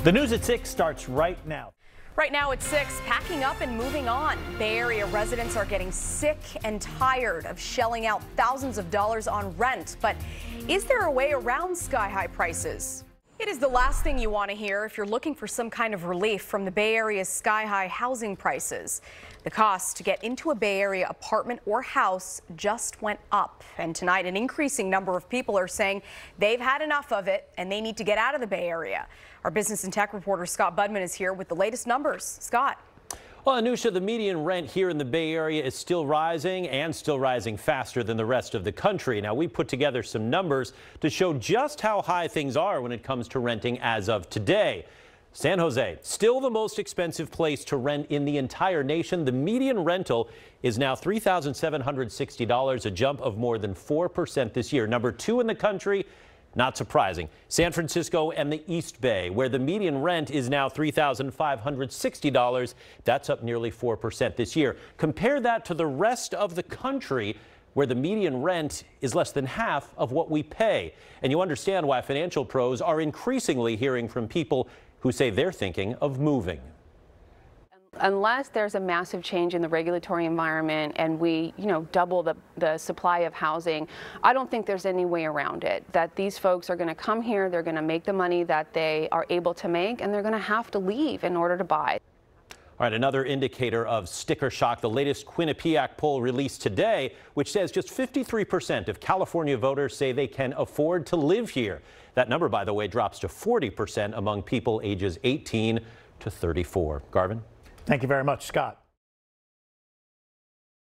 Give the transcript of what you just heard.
The news at 6 starts right now. Right now at 6, packing up and moving on. Bay Area residents are getting sick and tired of shelling out thousands of dollars on rent. But is there a way around sky-high prices? It is the last thing you want to hear if you're looking for some kind of relief from the Bay Area's sky-high housing prices. The cost to get into a Bay Area apartment or house just went up. And tonight, an increasing number of people are saying they've had enough of it and they need to get out of the Bay Area. Our business and tech reporter Scott Budman is here with the latest numbers. Scott. Well, Anusha, the median rent here in the Bay Area is still rising and still rising faster than the rest of the country. Now, we put together some numbers to show just how high things are when it comes to renting as of today. San Jose, still the most expensive place to rent in the entire nation. The median rental is now $3,760, a jump of more than 4% this year. Number 2 in the country. Not surprising. San Francisco and the East Bay, where the median rent is now $3,560. That's up nearly 4% this year. Compare that to the rest of the country, where the median rent is less than half of what we pay. And you understand why financial pros are increasingly hearing from people who say they're thinking of moving. Unless there's a massive change in the regulatory environment and we, double the supply of housing, I don't think there's any way around it. That these folks are going to come here, they're going to make the money that they are able to make, and they're going to have to leave in order to buy. All right, another indicator of sticker shock, the latest Quinnipiac poll released today, which says just 53% of California voters say they can afford to live here. That number, by the way, drops to 40% among people ages 18 to 34. Garvin? Thank you very much, Scott.